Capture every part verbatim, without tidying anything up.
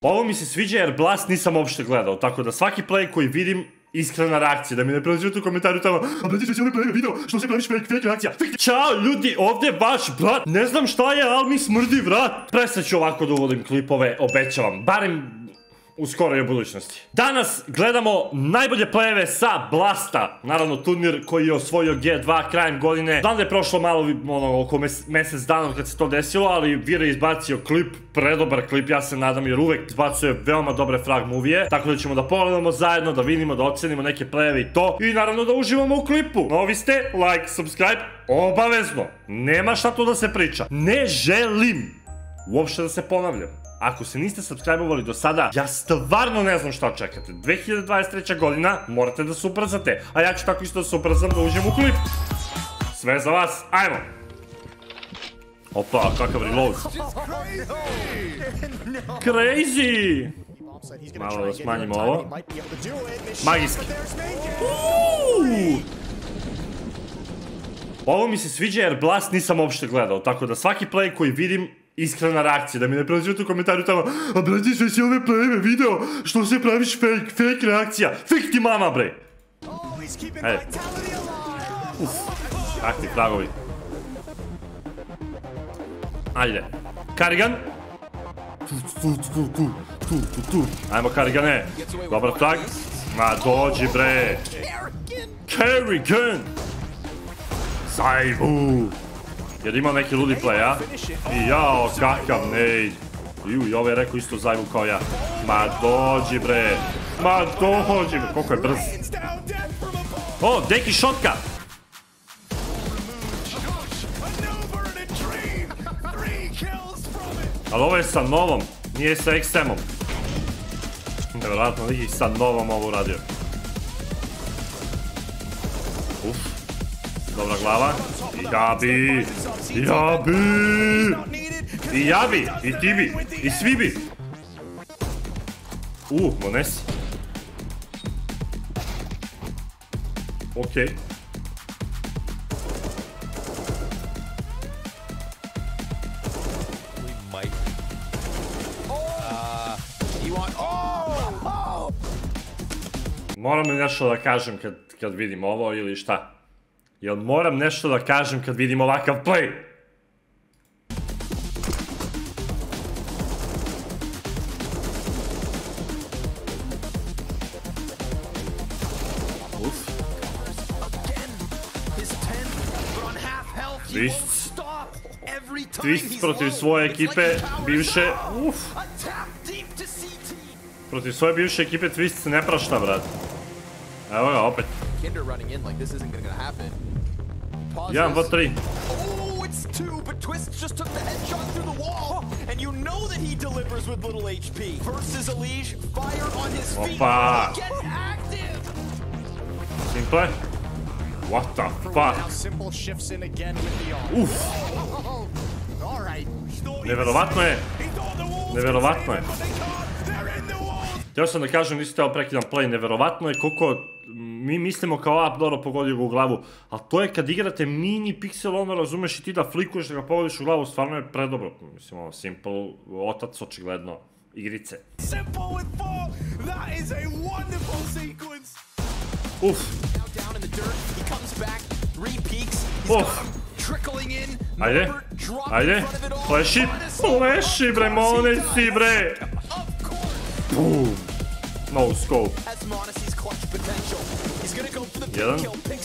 Ovo mi se sviđa jer Blast nisam uopšte gledao, tako da svaki play koji vidim, iskrena reakcija, da mi ne prelazite u komentariju tamo a brati sve si ovaj play video, što se praviš fake, fake reakcija. Ćao ljudi, ovdje je vaš brat, ne znam šta je, ali mi smrdi vrat. Prestat ću ovako da uvodim klipove, obećavam, barem u skoroj budućnosti. Danas gledamo najbolje playeve sa Blasta. Naravno turnir koji je osvojio G dva krajem godine. Znam da je prošlo malo, ono, oko mesec dana kad se to desilo, ali Vire je izbacio klip, predobar klip, ja se nadam, jer uvek izbacuje veoma dobre frag movie. Tako da ćemo da pogledamo zajedno, da vidimo, da ocenimo neke playeve i to. I naravno da uživamo u klipu. Novi ste, like, subscribe, obavezno. Nema šta tu da se priča. Ne želim uopšte da se ponavljam. Ako se niste subscribe-ovali do sada, ja stvarno ne znam šta očekate. dve hiljade dvadeset treća godina, morate da se ubrzate. A ja ću tako isto da se ubrzam da uđem u klip. Sve za vas, ajmo! Opa, kakav reload. Crazy! Malo da smanjimo ovo. Magijski. Ovo mi se sviđa jer Blast nisam uopšte gledao, tako da svaki play koji vidim, iskrena reakcija, da mi ne prelazite u komentariju tamo a brati sve si ove playeve video, što se praviš fake, fake reakcija. Fake ti mama bre. Ej. Uf, kakvi fragovi. Ajde. Karigan. Ajmo Karigane. Dobar frag. Ma dođi bre. Karigan. Zajbu. Jer ima neki ludi play, a? I jao, kakav nade. Ju, i ovo je rekao isto zajbu kao ja. Ma dođi bre. Ma dođi bre. Koliko je brz. O, deki šotka. Ali ovo je sa novom. Nije sa X M-om. Nevjerojatno ih sa novom ovo uradio. Uf. Dobra glava. I jabi. Jabi. I jabi. I ti bi. I svi bi. U, Monesi. Okej. Moram li nešto da kažem kad, kad vidim ovo ili šta? Jel moram nešto da kažem kad vidim ovakav play? Uf. Twists. Twists protiv svoje ekipe, bivše. Uf. Protiv svoje bivše ekipe Twist se ne prašta, brat. Evo ga, opet. jedan, dva, tri. Opa. Simple. What the fuck? Uf. Neverovatno je. Neverovatno je. Htio sam da kažem, nisi teo prekidan play, neverovatno je koliko mi mislimo kao up, dobro pogodio ga u glavu, ali to je kad igrate mini pixel, ono razumeš i ti da flikuješ da ga pogodiš u glavu, stvarno je predobro, mislim ovo, Simple, otac očigledno, igrice. Uf. Uf. Ajde, ajde, fleši, fleši bre, Monesi bre. Boom. No scope. Jedan.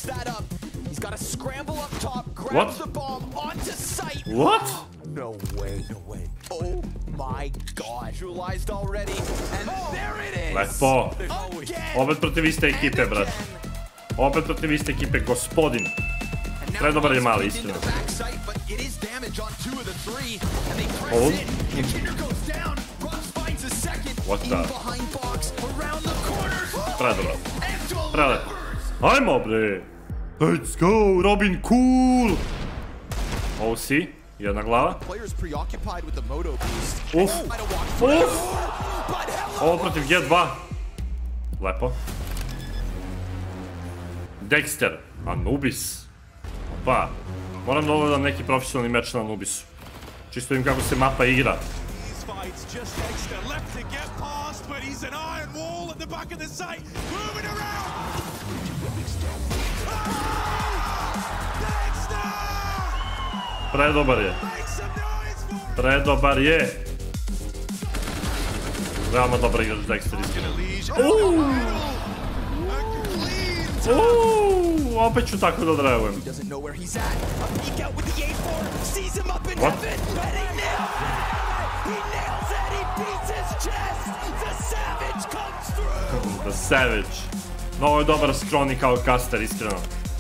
What? What? No way, no way. Oh my god. Visualized already and there it is. Lepo. Opet protiv iste ekipe, brat. Opet protiv iste ekipe, gospodin. Predobar je mali, istina. Hold. What the? Predobar. Predobar. Ajmo bre. Let's go, Robin cool. O C, jedna glava. Uf. Uf. Ovo protiv G dva. Lepo. Dexter. Anubis. Pa. Moram da ogledam neki profesionalni meč na Anubisu. Čisto vidim kako se mapa igra. he's an iron wall at the back of the site, moving around. Predobar je. Predobar je. Veoma dobar igrač Dexter, iskreno. Uuuu, opet ću tako da odrajujem. What? The Savage. No, ovo je dobar skroni kao caster, iskreno.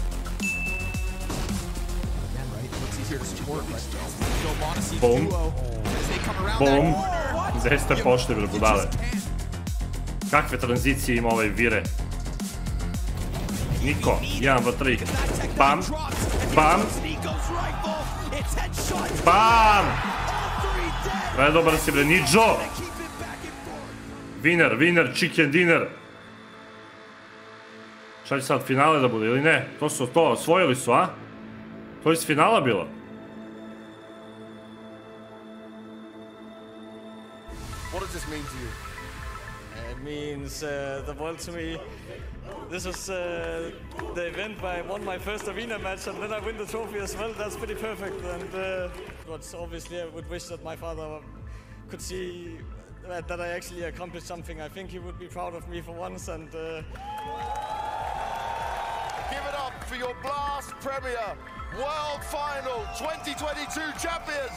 Bum. Bum. Gde ste pošli, bre, budale? Kakve tranzicije ima ovaj Vire? Niko, jedan, dva, tri. Bam. Bam. Bam. Predobar si, bre, Niđo. Winner, winner, chicken dinner. Šta će sad, finale da bude ili ne? To su to, osvojili su, a? To je iz finala bilo. What does this mean to you? It means uh, the world to me. This was uh, the event where I won my first arena match and then I win the trophy as well. That's pretty perfect. And uh, but obviously I would wish that my father could see that, that I actually accomplished something. I think he would be proud of me for once. And uh... give it up for your Blast Premier World Final twenty twenty-two champions.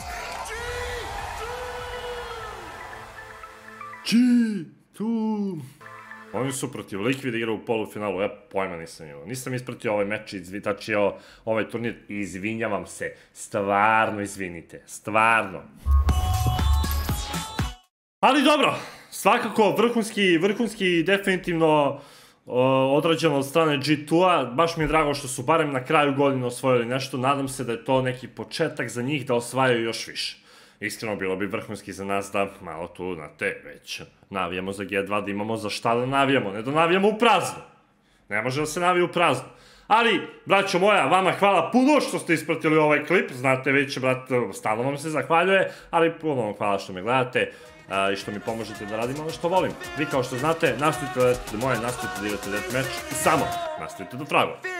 G two. Oni su protiv Liquid igrao u polufinalu, ja pojma nisam imao. Nisam ispratio ovaj meč, izvitačio ovaj turnir i izvinjavam se. Stvarno izvinite, stvarno. Ali dobro, svakako vrhunski, vrhunski definitivno odrađeno od strane G two-a. Baš mi je drago što su barem na kraju godine osvojili nešto. Nadam se da je to neki početak za njih da osvajaju još više. Iskreno, bilo bi vrhunski za nas da malo tu, znate, već navijamo za G dva, da imamo za šta da navijamo, ne da navijamo u prazno. Ne može da se navije u prazno. Ali, braćo moja, vama hvala puno što ste ispratili ovaj klip, znate već, brate, stalno vam se zahvaljuje, ali puno vam hvala što me gledate i što mi pomožete da radim ono što volim. Vi kao što znate, nastavite da gledate moje, nastavite da igrate deathmatch i samo nastavite da frago.